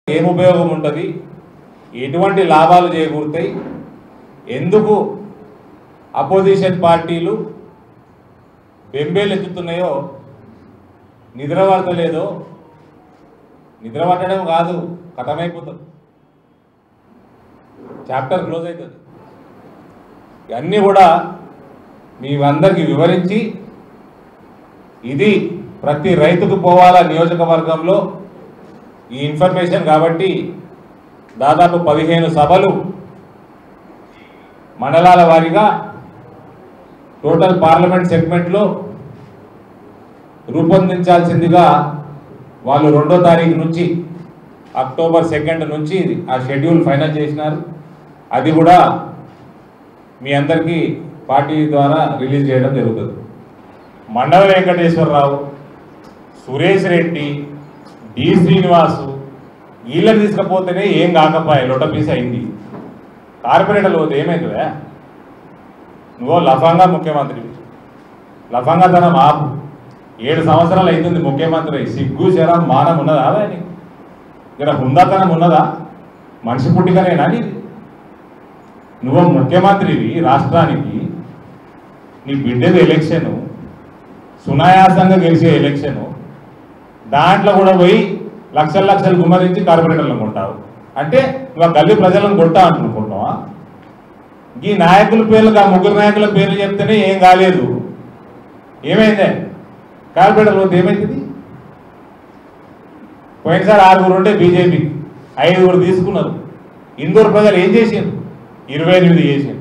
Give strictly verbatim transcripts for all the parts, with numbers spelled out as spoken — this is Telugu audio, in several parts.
ఏం ఉపయోగం ఉంటుంది, ఎటువంటి లాభాలు చేకూరుతాయి, ఎందుకు అపోజిషన్ పార్టీలు బెంబేలు ఎత్తుతున్నాయో, నిద్ర పడతలేదో, నిద్ర పట్టడం కాదు కథమైపోతుంది, చాప్టర్ క్లోజ్ అవుతుంది. ఇవన్నీ కూడా మీ అందరికీ వివరించి ఇది ప్రతి రైతుకు పోవాలా నియోజకవర్గంలో ఈ ఇన్ఫర్మేషన్. కాబట్టి దాదాపు పదిహేను సభలు మండలాల వారీగా టోటల్ పార్లమెంట్ సెగ్మెంట్లో రూపొందించాల్సిందిగా వాళ్ళు రెండో తారీఖు నుంచి అక్టోబర్ సెకండ్ నుంచి ఆ షెడ్యూల్ ఫైనల్ చేసినారు. అది కూడా మీ అందరికీ పార్టీ ద్వారా రిలీజ్ చేయడం జరుగుతుంది. మండల వెంకటేశ్వరరావు, సురేష్ రెడ్డి, డి శ్రీనివాసు వీళ్ళని తీసుకపోతేనే ఏం కాకపోయా, లొటపీస్ అయింది. కార్పొరేటర్లు పోతే ఏమైతుందా? నువ్వు లఫంగా ముఖ్యమంత్రి, లఫంగా తనం ఆపు. ఏడు సంవత్సరాలు అవుతుంది ముఖ్యమంత్రి, సిగ్గు శరం మానం ఉన్నదా? నీకు ఇక్కడ హుందాతనం ఉన్నదా? మనిషి పుట్టికనేనా నీది? నువ్వు ముఖ్యమంత్రివి రాష్ట్రానికి, నీ బిడ్డది ఎలక్షను, సునాయాసంగా గెలిచే ఎలక్షను, దాంట్లో కూడా పోయి లక్షల లక్షలు గుమ్మరించి కార్పొరేటర్లను కొంటావు అంటే నువ్వు ఆ గల్లీ ప్రజలను కొట్టా అనుకుంటున్నావా? ఈ నాయకుల పేర్లు, ఆ ముగ్గురు నాయకుల పేర్లు చెప్తేనే ఏం కాలేదు. ఏమైందే కార్పొరేటర్లు పోతే ఏమైతుంది? పోయినసారి ఆరుగురు ఉంటే బీజేపీ ఐదుగురు తీసుకున్నారు. ఇందూరు ప్రజలు ఏం చేసిండ్రు? ఇరవై ఎనిమిది చేసిండ్రు.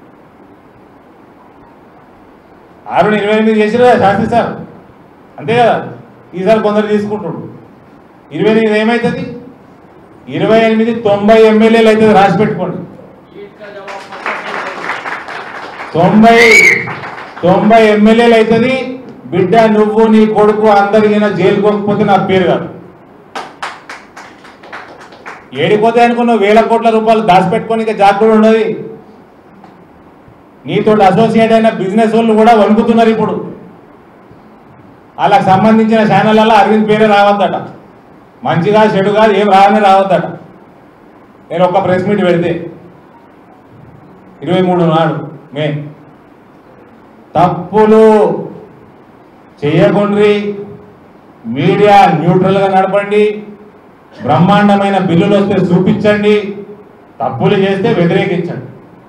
ఆరు ఇరవై ఎనిమిది చేసినా శాస్త్రి సార్ అంతే కదా. ఈసారి కొందరు తీసుకుంటాడు. ఇరవై ఎనిమిది ఏమవుతుంది? ఇరవై ఎనిమిది తొంభై ఎమ్మెల్యేలు అవుతుంది. రాసి పెట్టుకోండి. తొంభై తొంభై ఎమ్మెల్యేలు అవుతుంది. బిడ్డ నువ్వు నీ కొడుకు అందరికీ జైలు పోకపోతే నా పేరు కాదు. ఏడిపోతే అనుకున్నావు వేల కోట్ల రూపాయలు దాచిపెట్టుకొని ఇక జాగ్రత్త ఉన్నది. నీతో అసోసియేట్ అయిన బిజినెస్ వాళ్ళు కూడా వణుకుతున్నారు. ఇప్పుడు వాళ్ళకి సంబంధించిన ఛానళ్ళలో అరవింద్ పేరే రావద్దట, మంచిగా చెడుగా ఏం రావనే రావద్దట. నేను ఒక ప్రెస్ మీట్ పెడితే ఇరవై మూడు నాడు మే తప్పులు చేయకుండ్రి, మీడియా న్యూట్రల్గా నడపండి, బ్రహ్మాండమైన బిల్లులు వస్తే చూపించండి, తప్పులు చేస్తే వ్యతిరేకించండి,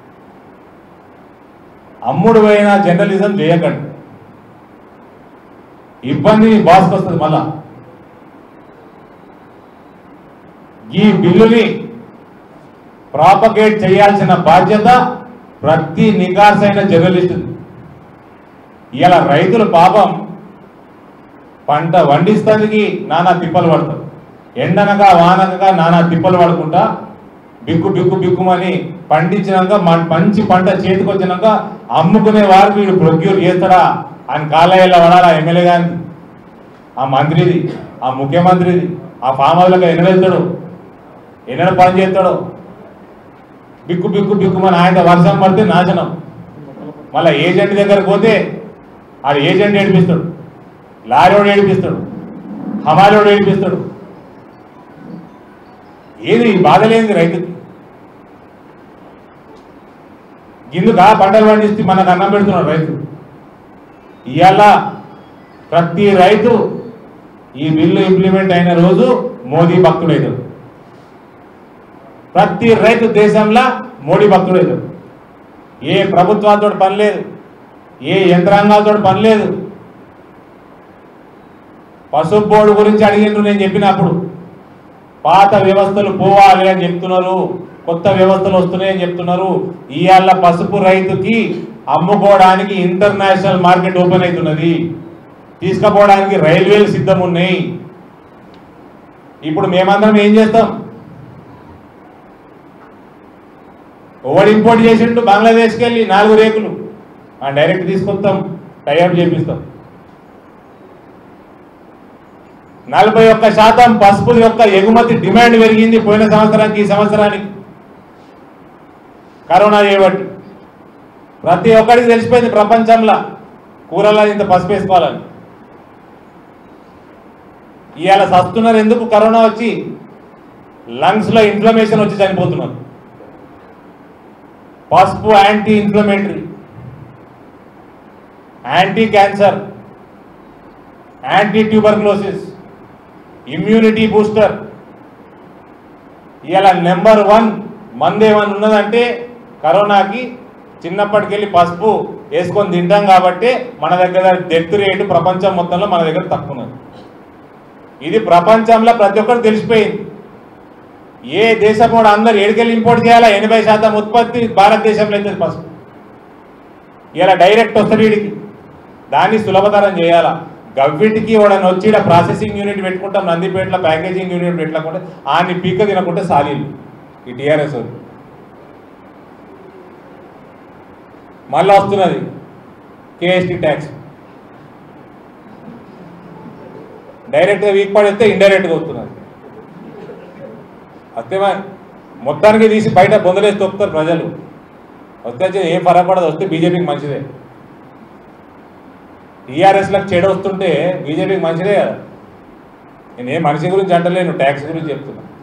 అమ్ముడు పోయిన జర్నలిజం చేయకండి. ఇబ్బంది బాస్కి వస్తుంది. మళ్ళా ఈ బిల్లుని ప్రాపగేట్ చేయాల్సిన బాధ్యత ప్రతి నికార్సైన జర్నలిస్టు. ఇలా రైతులు పాపం పంట వండిస్తానికి నానా తిప్పలు పడతారు, ఎండనగా వాననగా నానా తిప్పలు పడుకుంటా బిక్కు బిక్కు బిక్కుమని పండించినాక మంచి పంట చేతికి వచ్చినాక అమ్ముకునే వారు వీడు ప్రొక్యూర్ చేస్తాడా అని కాలేయాల పడాలా? ఎమ్మెల్యే కానీ, ఆ మంత్రిది, ఆ ముఖ్యమంత్రిది, ఆ ఫామ్ హౌస్లకు ఎన్నడ వెళ్తాడు, ఎన్నడ పని చేస్తాడో? బిక్కు బిక్కు బిక్కుమని ఆయన వర్షం పడితే నాశనం. మళ్ళీ ఏజెంట్ దగ్గరకు పోతే ఆడు ఏజెంట్ ఏడిపిస్తాడు, లారీవాడు ఏడిపిస్తాడు, హమాలీవాడు ఏడిపిస్తాడు. ఏది బాధలేంది రైతుకి? గిందుకా పంటలు పండిస్తే మనకు అన్నం పెడుతున్నాడు రైతు. ఇవాళ ప్రతి రైతు ఈ బిల్లు ఇంప్లిమెంట్ అయిన రోజు మోదీ భక్తుడైతాడు. ప్రతి రైతు దేశంలో మోడీ భక్తుడైతాడు. ఏ ప్రభుత్వాలతో పని లేదు, ఏ యంత్రాంగాలతో పని లేదు. పసుపు బోర్డు గురించి అడిగిండ్రు, నేను చెప్పినప్పుడు పాత వ్యవస్థలు పోవాలి అని చెప్తున్నారు, కొత్త వ్యవస్థలు వస్తున్నాయని చెప్తున్నారు. ఇవాళ పసుపు రైతుకి అమ్ముకోవడానికి ఇంటర్నేషనల్ మార్కెట్ ఓపెన్ అవుతున్నది, తీసుకుపోవడానికి రైల్వేలు సిద్ధం ఉన్నాయి. ఇప్పుడు మేమందరం ఏం చేస్తాం? ఓవర్ ఇంపోర్ట్ చేసిండు బంగ్లాదేశ్కి వెళ్ళి నాలుగు రేకులు డైరెక్ట్ తీసుకొస్తాం, టైఅప్ చేపిస్తాం. నలభై ఒక్క శాతం పసుపు యొక్క ఎగుమతి డిమాండ్ పెరిగింది పోయిన సంవత్సరానికి ఈ సంవత్సరానికి కరోనా చేయబట్టి. ప్రతి ఒక్కరికి తెలిసిపోయింది ప్రపంచంలో కూరలో ఇంత పసుపు వేసుకోవాలని. ఇవాళ సస్తున్నారు ఎందుకు? కరోనా వచ్చి లంగ్స్లో ఇన్ఫ్లమేషన్ వచ్చి చనిపోతున్నారు. పసుపు anti inflammatory, anti cancer, anti tuberculosis, immunity booster. ఇలా నెంబర్ వన్ మందు ఏమన్నా ఉన్నదంటే కరోనాకి చిన్నప్పటికెళ్ళి పసుపు వేసుకొని తింటాం కాబట్టి మన దగ్గర డెత్ రేటు ప్రపంచం మొత్తంలో మన దగ్గర తక్కువ ఉన్నది. ఇది ప్రపంచంలో ప్రతి ఒక్కరు తెలిసిపోయింది. ఏ దేశం కూడా అందరు ఏడుకెళ్ళి ఇంపోర్ట్ చేయాలా, ఎనభై శాతం ఉత్పత్తి భారతదేశంలో అవుతుంది పసుపు. ఇలా డైరెక్ట్ వస్తుంది వీడికి, దాన్ని సులభతరం చేయాలా. గవ్విటికి వాడని వచ్చి ఇక్కడ ప్రాసెసింగ్ యూనిట్ పెట్టుకుంటాం, నందిపేటలో ప్యాకేజింగ్ యూనిట్ పెట్టకుంటే ఆని పీక తినకుంటే సాలీలు ఈ టీఆర్ఎస్ వాళ్ళు. మళ్ళీ వస్తున్నది కేఎస్టీ ట్యాక్స్, డైరెక్ట్గా వీక్ పడితే ఇండైరెక్ట్గా వస్తున్నది. అంతేమా మొత్తానికి తీసి బయట బొందలేసి తొక్కుతారు ప్రజలు. వస్తే ఏం ఫరక్ పడదు, వస్తే బీజేపీకి మంచిదే. టీఆర్ఎస్లకు చెడు వస్తుంటే బీజేపీకి మంచిదే కదా. నేను ఏ మనిషి గురించి అంటలేను, ట్యాక్స్ గురించి చెప్తున్నా.